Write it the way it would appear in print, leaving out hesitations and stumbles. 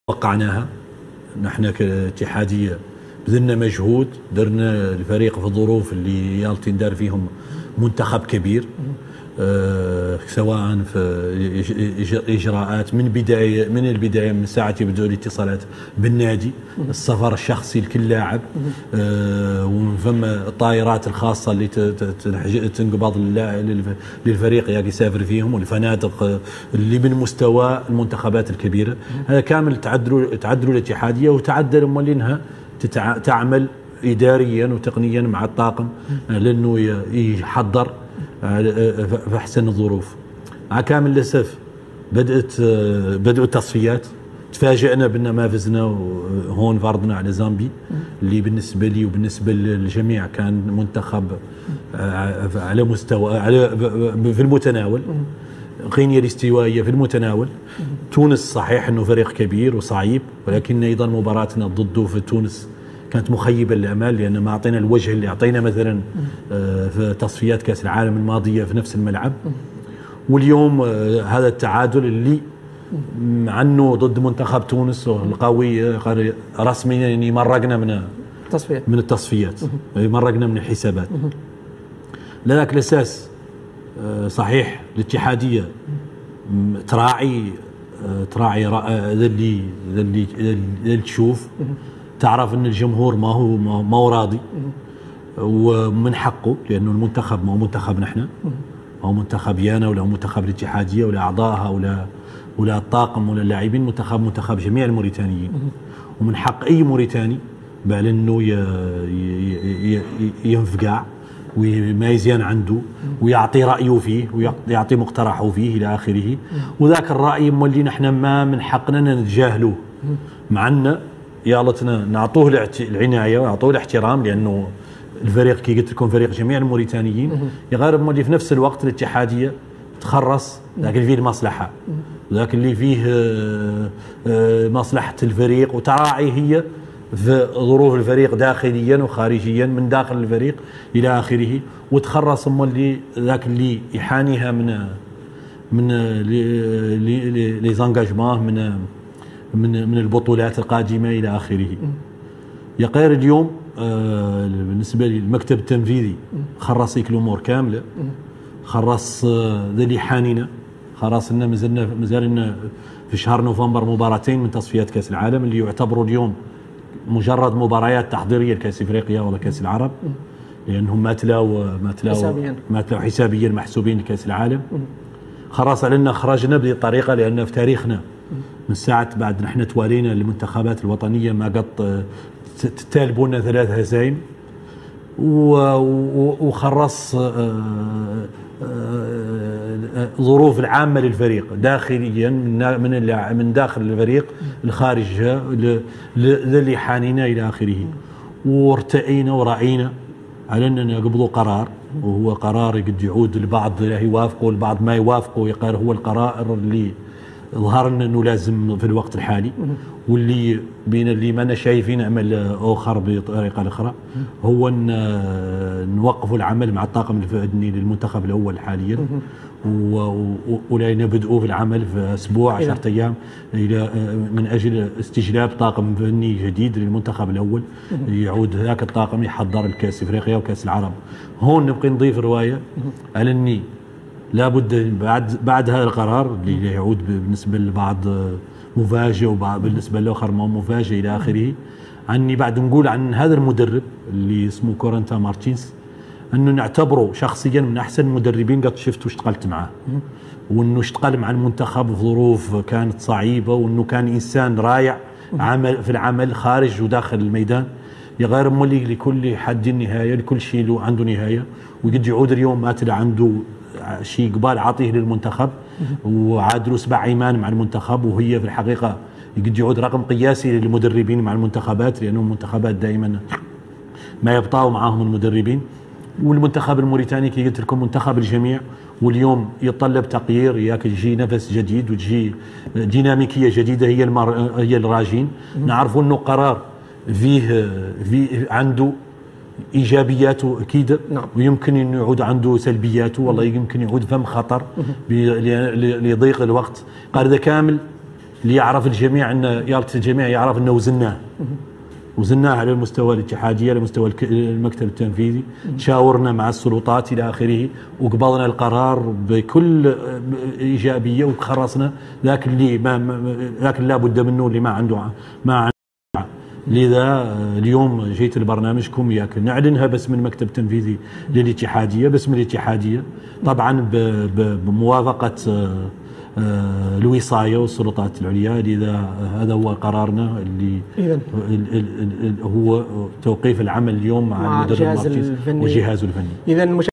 توقعناها. نحن كاتحادية بذلنا مجهود، درنا الفريق في الظروف اللي يالتين دار فيهم منتخب كبير، سواء في إجراءات من البداية من ساعة يبدأ الاتصالات بالنادي، السفر الشخصي لكل لاعب، ومن ثم الطائرات الخاصة اللي تنقبض للفريق يسافر فيهم، والفنادق اللي من مستوى المنتخبات الكبيرة. هذا كامل تعدلوا الاتحادية، وتعدل مولينها تعمل إداريا وتقنيا مع الطاقم لأنه يحضر في أحسن الظروف. مع كامل الأسف بدأوا التصفيات، تفاجئنا بأن ما فزنا، وهون فرضنا على زامبي اللي بالنسبة لي وبالنسبة للجميع كان منتخب على مستوى في المتناول، غينيا الاستوائية في المتناول. تونس صحيح أنه فريق كبير وصعيب، ولكن أيضا مباراتنا ضده في تونس كانت مخيبة للأمال، لأن ما أعطينا الوجه اللي أعطينا مثلا في تصفيات كأس العالم الماضية في نفس الملعب. واليوم هذا التعادل اللي عنه ضد منتخب تونس القوي رسميا يعني مرقنا من التصفيات، مرقنا من الحسابات. لذلك الأساس صحيح الاتحادية تراعي اللي تشوف، تعرف ان الجمهور ما هو راضي، ومن حقه، لانه المنتخب ما هو منتخب نحن، ما هو منتخب يانا ولا هو منتخب الاتحاديه ولا اعضائها ولا الطاقم ولا اللاعبين. منتخب جميع الموريتانيين، ومن حق اي موريتاني بل انه ينفقع وما يزيان عنده ويعطي رايه فيه ويعطي مقترحه فيه الى اخره. وذاك الراي مولي نحن ما من حقنا نتجاهلوه، معنا يالتنا نعطوه العنايه ونعطوه الاحترام، لانه الفريق كي قلت لكم فريق جميع الموريتانيين. يغارب مولي في نفس الوقت الاتحاديه تخرص ذاك اللي فيه المصلحه، ذاك اللي فيه مصلحه الفريق، وتراعي هي في ظروف الفريق داخليا وخارجيا من داخل الفريق الى اخره. وتخرص مولي ذاك اللي يحانيها من لي زانجاجمون من البطولات القادمة إلى آخره. يقير اليوم بالنسبة للمكتب التنفيذي خرص الأمور كاملة، خرص ذي حانينا، خرص لنا مازالنا في شهر نوفمبر مباراتين من تصفيات كأس العالم اللي يعتبروا اليوم مجرد مباريات تحضيرية لكأس إفريقيا ولا كأس العرب، لأنهم ما تلاو حسابيا محسوبين لكأس العالم. خرص علينا خرجنا بهذه الطريقة، لأن في تاريخنا من ساعة بعد نحن توالينا المنتخبات الوطنية ما قد تتالبونا 3 هزايم. وخرص ظروف العامة للفريق داخليا من داخل الفريق الخارج اللي حانينا إلى آخره. وارتئينا ورأينا على أننا نقبضوا قرار، وهو قرار قد يعود البعض يوافقوا البعض ما يوافقوا. يقال هو القرار اللي ظهر لنا انه لازم في الوقت الحالي، واللي بين اللي ما شايفين عمل اخر بطريقه اخرى، هو ان نوقفوا العمل مع الطاقم الفني للمنتخب الاول حاليا، ولا نبدأوا في العمل في اسبوع 10 ايام من اجل استجلاب طاقم فني جديد للمنتخب الاول يعود ذاك الطاقم يحضر الكاس افريقيا وكاس العرب. هون نبقى نضيف روايه على اني لابد بعد هذا القرار اللي يعود بالنسبه للبعض مفاجئ وبعض بالنسبه للاخر ما مفاجئ الى اخره، عني بعد نقول عن هذا المدرب اللي اسمه كورنتا مارتينز انه نعتبره شخصيا من احسن المدربين قد شفت واشتغلت معه، وانه اشتغل مع المنتخب في ظروف كانت صعيبه، وانه كان انسان رائع عمل في العمل خارج وداخل الميدان. يغير مولي لكل حد نهايه، لكل شيء له عنده نهايه، وقد يعود اليوم ما تلا عنده شيء قبال عاطيه للمنتخب، وعادلوا 7 ايمان مع المنتخب، وهي في الحقيقه قد يعود رقم قياسي للمدربين مع المنتخبات، لانه المنتخبات دائما ما يبطاوا معاهم المدربين. والمنتخب الموريتاني كي قلت لكم منتخب الجميع، واليوم يتطلب تغيير، ياك يجي نفس جديد وتجي ديناميكيه جديده هي الراجين. نعرفوا انه قرار فيه عنده ايجابياته اكيد، ويمكن انه يعود عنده سلبياته، والله يمكن يعود فم خطر لضيق الوقت. قال هذا كامل اللي يعرف الجميع أن الجميع يعرف أنه وزناه على المستوى الاتحادية، على مستوى المكتب التنفيذي، تشاورنا مع السلطات إلى آخره، وقبضنا القرار بكل إيجابية وخرصنا لكن لكن لا بد منه اللي ما عنده. لذا اليوم جيت لبرنامجكم ياك نعلنها باسم المكتب التنفيذي للاتحادية، باسم الاتحادية طبعا بموافقة الوصاية والسلطات العليا. لذا هذا هو قرارنا اللي هو توقيف العمل اليوم مع المدرب المركزي وجهازه الفني.